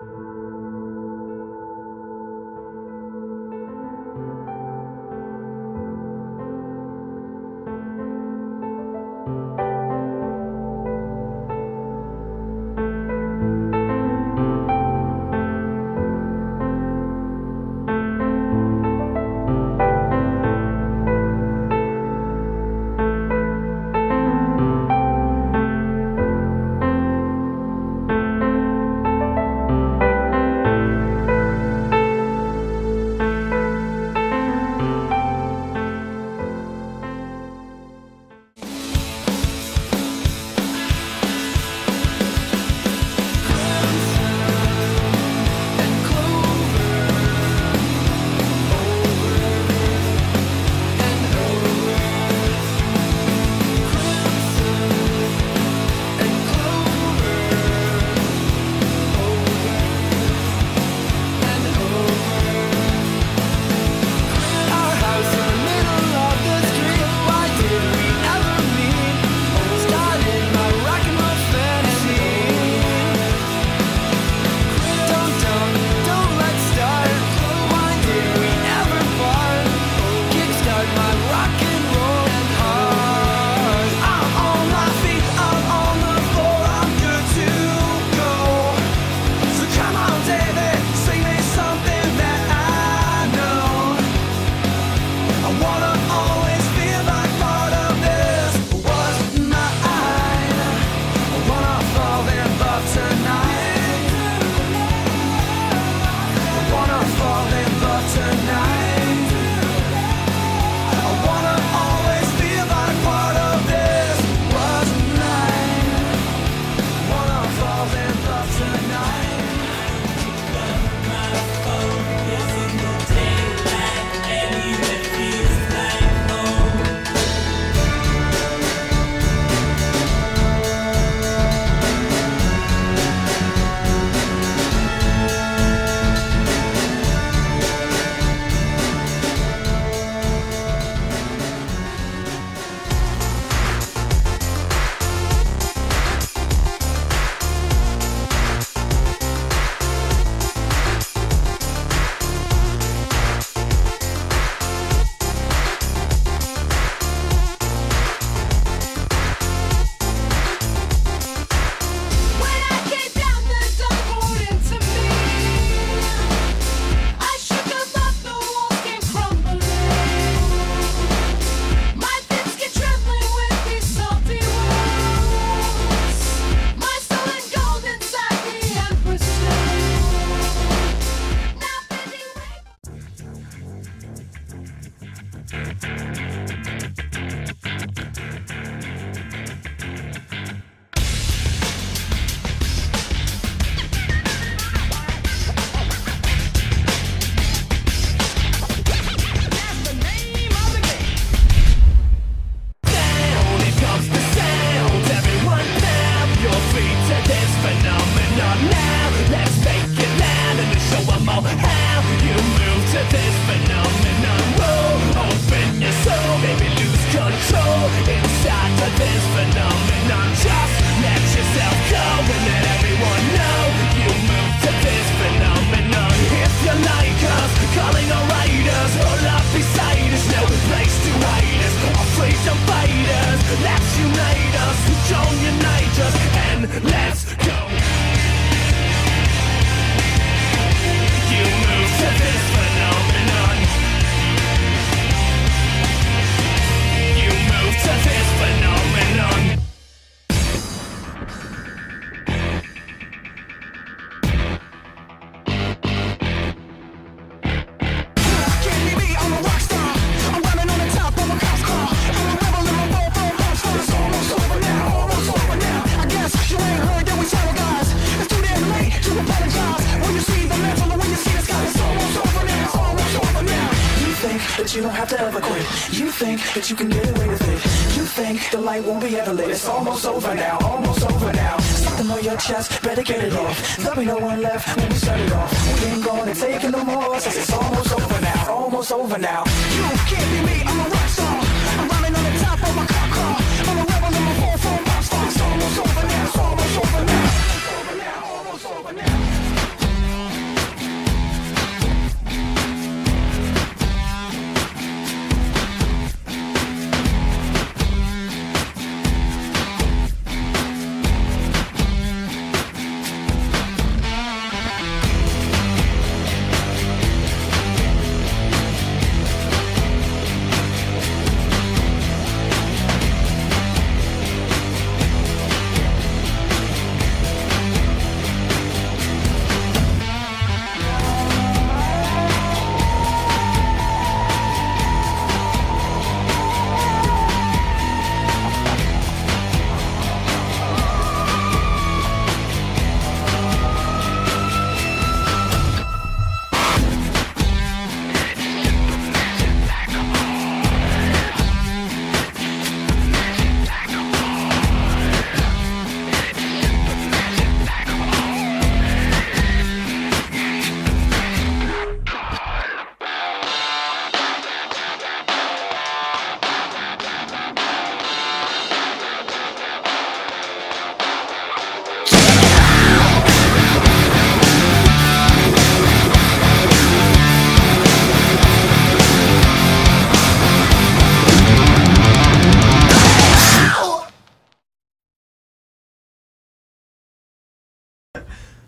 you don't have to ever quit. You think that you can get away with it. You think the light won't be ever lit. It's almost over now, almost over now. Something on your chest, better get it off. There'll be no one left when we shut it off. We ain't gonna take it no more, since it's almost over now, almost over now. You can't be me, I'm a rock star. I'm running on the top of my cop car. I'm a rebel in my 4-4 rock star. It's almost over now, it's almost over now. Almost over now, almost over now.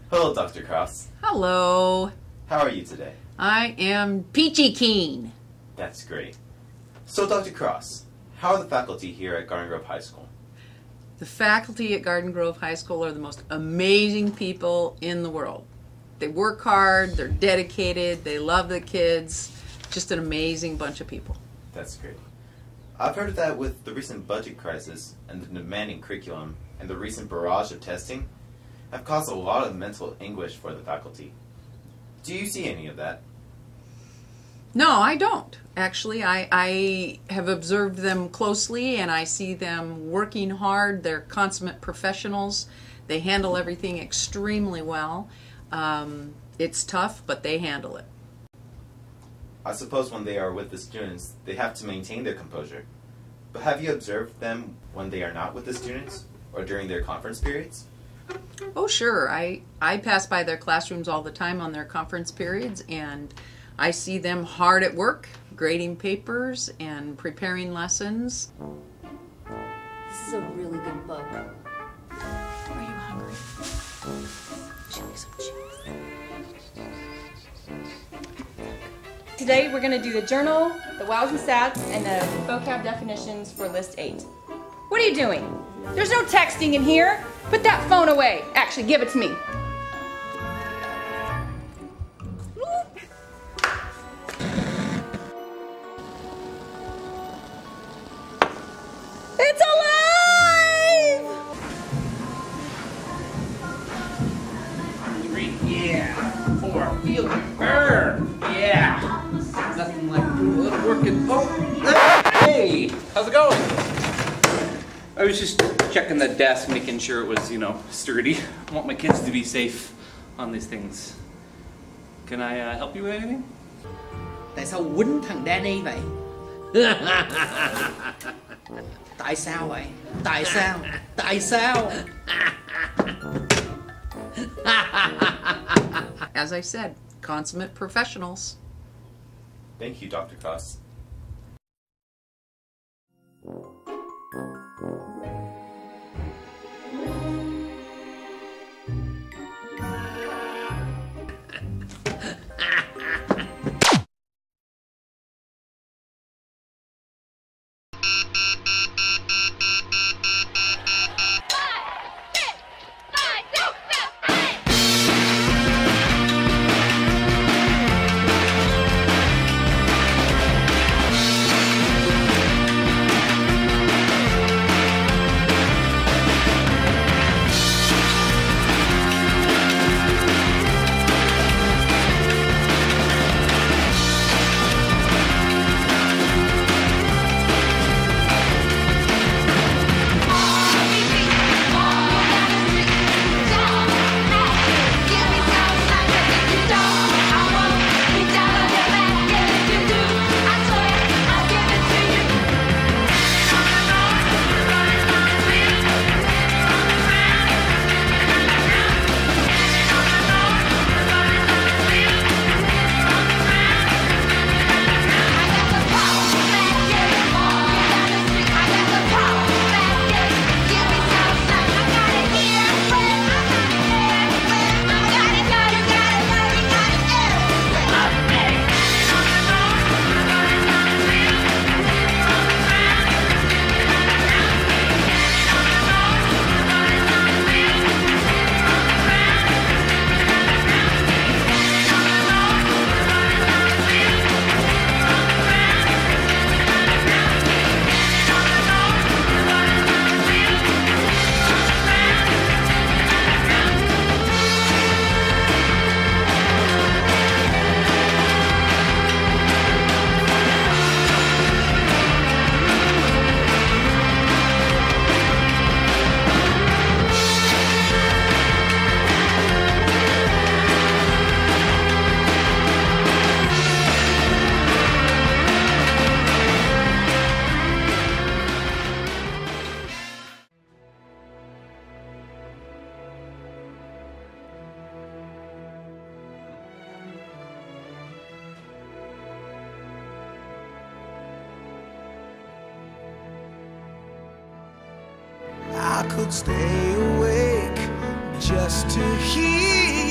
Hello, Dr. Cross. Hello. How are you today? I am peachy keen. That's great. So, Dr. Cross, how are the faculty here at Garden Grove High School? The faculty at Garden Grove High School are the most amazing people in the world. They work hard, they're dedicated, they love the kids. Just an amazing bunch of people. That's great. I've heard that with the recent budget crisis and the demanding curriculum and the recent barrage of testing have caused a lot of mental anguish for the faculty. Do you see any of that? No, I don't. Actually, I have observed them closely and I see them working hard. They're consummate professionals. They handle everything extremely well. It's tough, but they handle it. I suppose when they are with the students, they have to maintain their composure. But have you observed them when they are not with the students or during their conference periods? Oh, sure. I pass by their classrooms all the time on their conference periods, and I see them hard at work, grading papers and preparing lessons. This is a really good book. Are you hungry? Show me some cheese. Today we're going to do the journal, the wows and stats, and the vocab definitions for list 8. What are you doing? There's no texting in here. Put that phone away. Actually, give it to me. It's alive! 3, yeah. 4, feel it burn, yeah. Nothing like a little working. Oh, hey, how's it going? I was just checking the desk, making sure it was, sturdy. I want my kids to be safe on these things. Can I help you with anything? Tại sao quýnh thằng Danny vậy? Tại sao vậy? Tại sao? Tại sao? As I said, consummate professionals. Thank you, Dr. Cross. I could stay awake just to hear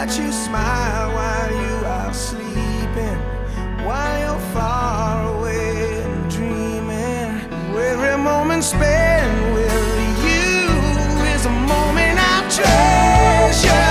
watch you smile while you are sleeping, while you're far away and dreaming. Every moment spent with you is a moment I treasure.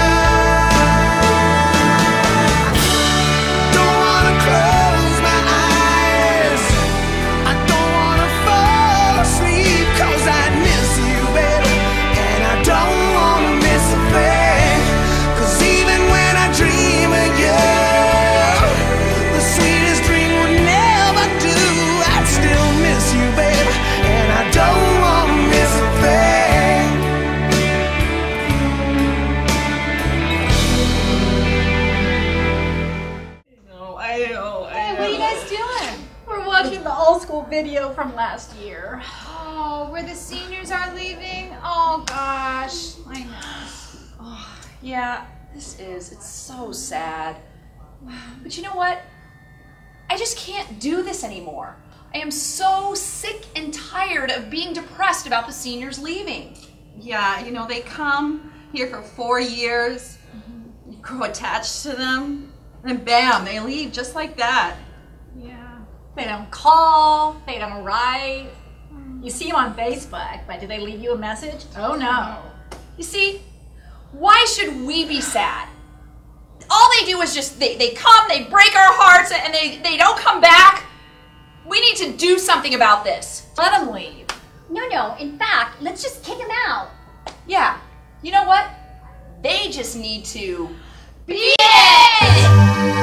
Video from last year. Oh, where the seniors are leaving? Oh gosh, I know. Oh, yeah, it's so sad. But you know what? I just can't do this anymore. I am so sick and tired of being depressed about the seniors leaving. Yeah, you know, they come here for 4 years, you grow attached to them, and bam, they leave just like that. They don't call, they don't write. You see them on Facebook, but do they leave you a message? Oh no. You see, why should we be sad? All they do is just, they come, they break our hearts, and they don't come back. We need to do something about this. Let them leave. No, in fact, let's just kick them out. Yeah, you know what? They just need to beat it!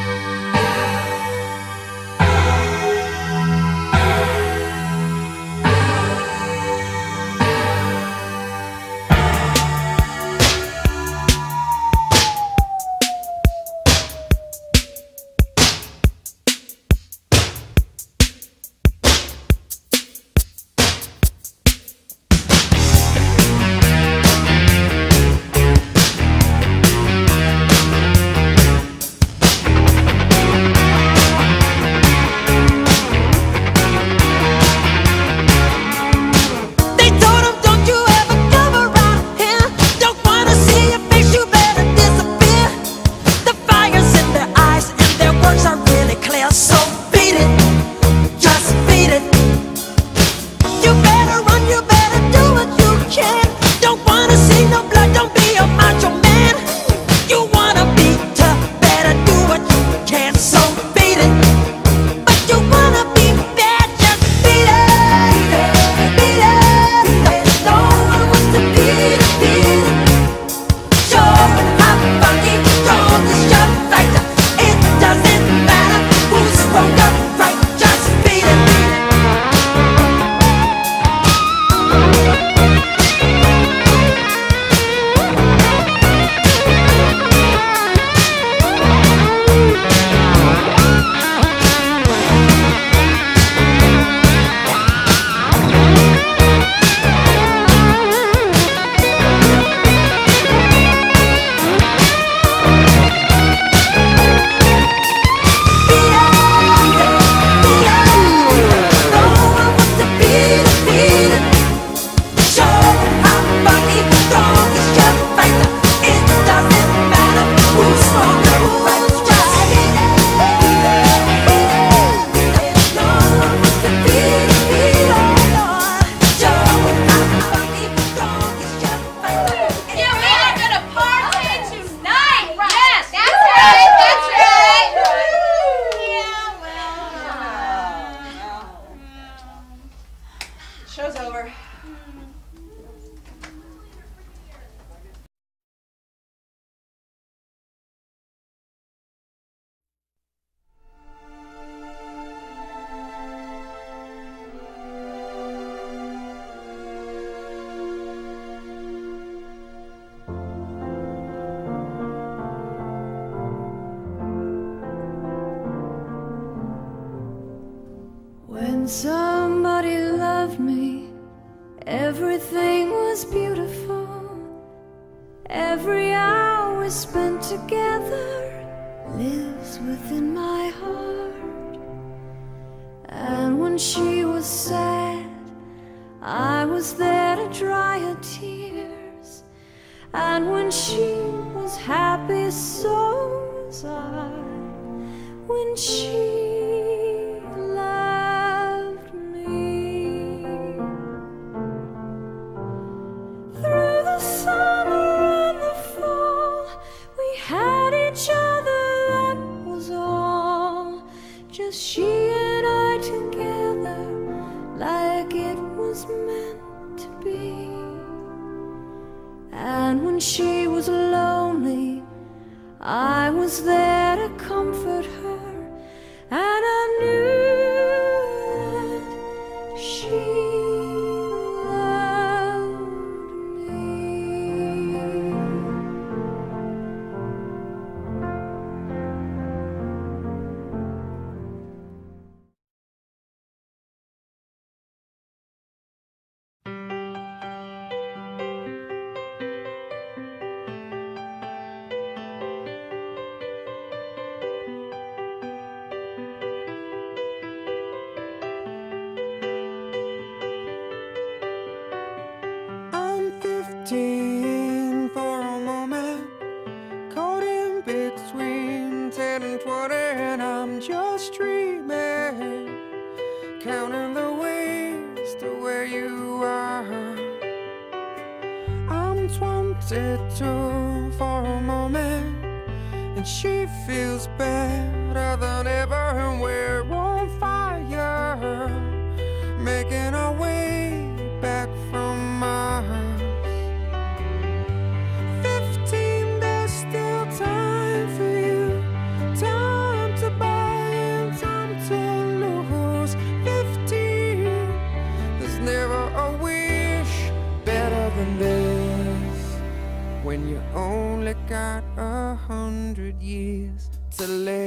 When somebody loved me, everything was beautiful. Every hour spent together lives within my heart. And when she was sad, I was there to dry her tears. And when she was happy, so was I. When she loved me. Through the summer and the fall, we had each other, that was all. Just she and I together, like it was meant to be. And when she was lonely, I was there to comfort her, and I knew that she for a moment, caught in between 10 and 20, and I'm just dreaming, counting the ways to where you are. I'm 22 for a moment, and she feels better than ever, and we're on fire, making our way back from Mars. 15, there's still time for you, time to buy and time to lose. 15, there's never a wish better than this, when you only got 100 years to live.